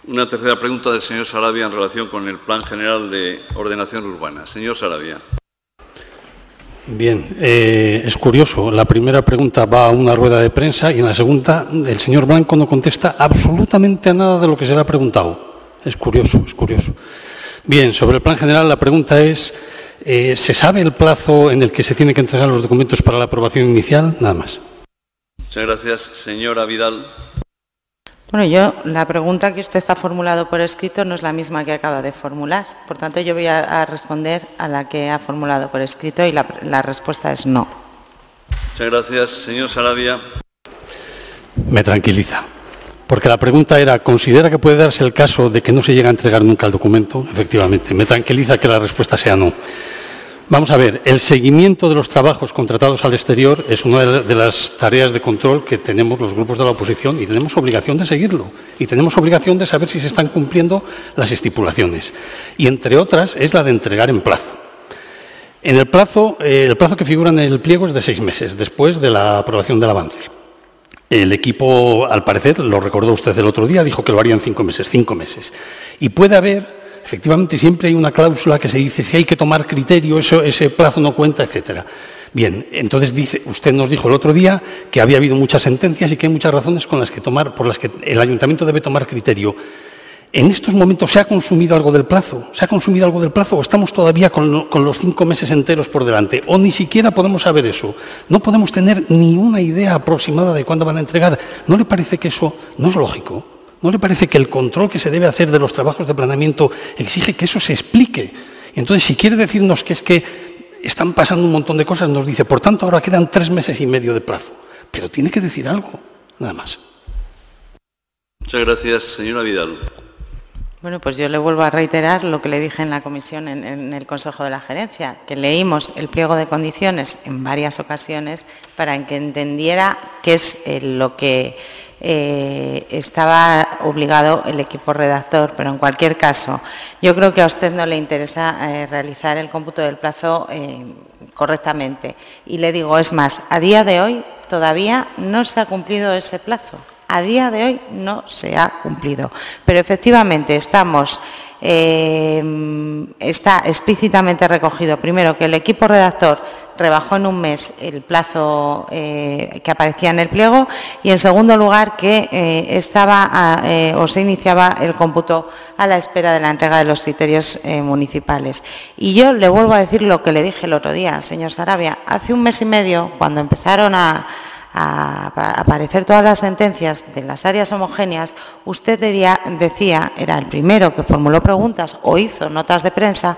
Una tercera pregunta del señor Sarabia en relación con el Plan General de Ordenación Urbana. Señor Sarabia. Bien, es curioso. La primera pregunta va a una rueda de prensa y en la segunda el señor Blanco no contesta absolutamente a nada de lo que se le ha preguntado. Es curioso, es curioso. Bien, sobre el Plan General la pregunta es, ¿se sabe el plazo en el que se tienen que entregar los documentos para la aprobación inicial? Nada más. Muchas gracias. Señora Vidal. Bueno, la pregunta que usted ha formulado por escrito no es la misma que acaba de formular. Por tanto, yo voy a responder a la que ha formulado por escrito y la respuesta es no. Muchas gracias. Señor Sarabia. Me tranquiliza. Porque la pregunta era, ¿considera que puede darse el caso de que no se llegue a entregar nunca el documento? Efectivamente. Me tranquiliza que la respuesta sea no. Vamos a ver, el seguimiento de los trabajos contratados al exterior es una de las tareas de control que tenemos los grupos de la oposición y tenemos obligación de seguirlo y tenemos obligación de saber si se están cumpliendo las estipulaciones. Y entre otras es la de entregar en plazo. El plazo que figura en el pliego es de 6 meses, después de la aprobación del avance. El equipo, al parecer, lo recordó usted el otro día, dijo que lo haría en 5 meses, 5 meses. Y puede haber... Efectivamente, siempre hay una cláusula que se dice si hay que tomar criterio, ese plazo no cuenta, etcétera. Bien, entonces usted nos dijo el otro día que había habido muchas sentencias y que hay muchas razones por las que el ayuntamiento debe tomar criterio. ¿En estos momentos se ha consumido algo del plazo? ¿Se ha consumido algo del plazo o estamos todavía con los 5 meses enteros por delante? ¿O ni siquiera podemos saber eso? No podemos tener ni una idea aproximada de cuándo van a entregar. ¿No le parece que eso no es lógico? ¿No le parece que el control que se debe hacer de los trabajos de planeamiento exige que eso se explique? Entonces, si quiere decirnos que es que están pasando un montón de cosas, nos dice, por tanto, ahora quedan 3 meses y medio de plazo. Pero tiene que decir algo, nada más. Muchas gracias. Señora Vidal. Bueno, pues yo le vuelvo a reiterar lo que le dije en la comisión, en el Consejo de la Gerencia, que leímos el pliego de condiciones en varias ocasiones para que entendiera qué es lo que estaba obligado el equipo redactor, pero en cualquier caso, yo creo que a usted no le interesa realizar el cómputo del plazo correctamente. Y le digo, es más, a día de hoy todavía no se ha cumplido ese plazo. A día de hoy no se ha cumplido. Pero efectivamente está explícitamente recogido, primero, que el equipo redactor rebajó en un mes el plazo que aparecía en el pliego y, en segundo lugar, que se iniciaba el cómputo a la espera de la entrega de los criterios municipales. Y yo le vuelvo a decir lo que le dije el otro día, señor Sarabia. Hace un mes y medio, cuando empezaron a aparecer todas las sentencias de las áreas homogéneas, usted decía, era el primero que formuló preguntas o hizo notas de prensa,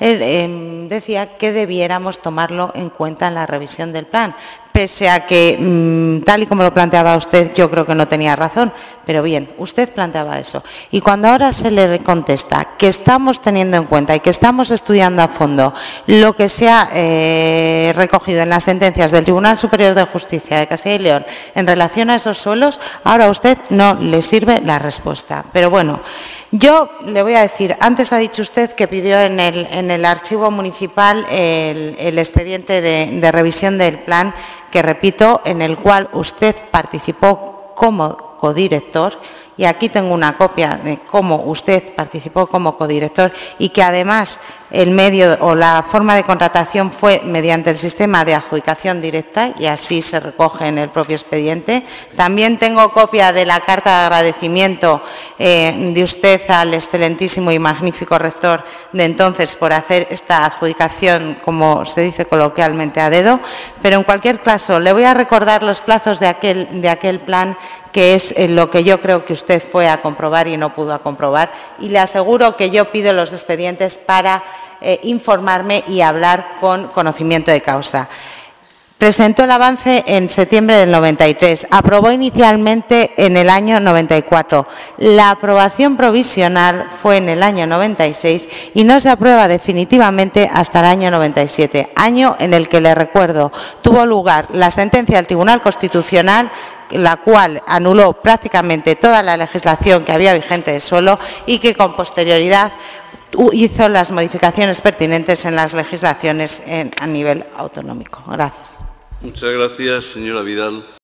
decía que debiéramos tomarlo en cuenta en la revisión del plan, pese a que, tal y como lo planteaba usted, yo creo que no tenía razón, pero bien, usted planteaba eso. Y cuando ahora se le contesta que estamos teniendo en cuenta y que estamos estudiando a fondo lo que se ha recogido en las sentencias del Tribunal Superior de Justicia de Castilla y León en relación a esos suelos, ahora a usted no le sirve la respuesta. Pero bueno, yo le voy a decir, antes ha dicho usted que pidió en el archivo municipal el expediente de revisión del plan, que repito, en el cual usted participó como codirector, y aquí tengo una copia de cómo usted participó como codirector y que además el medio o la forma de contratación fue mediante el sistema de adjudicación directa y así se recoge en el propio expediente. También tengo copia de la carta de agradecimiento de usted al excelentísimo y magnífico rector de entonces por hacer esta adjudicación, como se dice coloquialmente, a dedo. Pero en cualquier caso, le voy a recordar los plazos de aquel plan, que es lo que yo creo que usted fue a comprobar y no pudo comprobar, y le aseguro que yo pido los expedientes para informarme y hablar con conocimiento de causa. Presentó el avance en septiembre del 93, aprobó inicialmente en el año 94, la aprobación provisional fue en el año 96 y no se aprueba definitivamente hasta el año 97, año en el que, le recuerdo, tuvo lugar la sentencia del Tribunal Constitucional, la cual anuló prácticamente toda la legislación que había vigente de suelo y que con posterioridad hizo las modificaciones pertinentes en las legislaciones a nivel autonómico. Gracias. Muchas gracias, señora Vidal.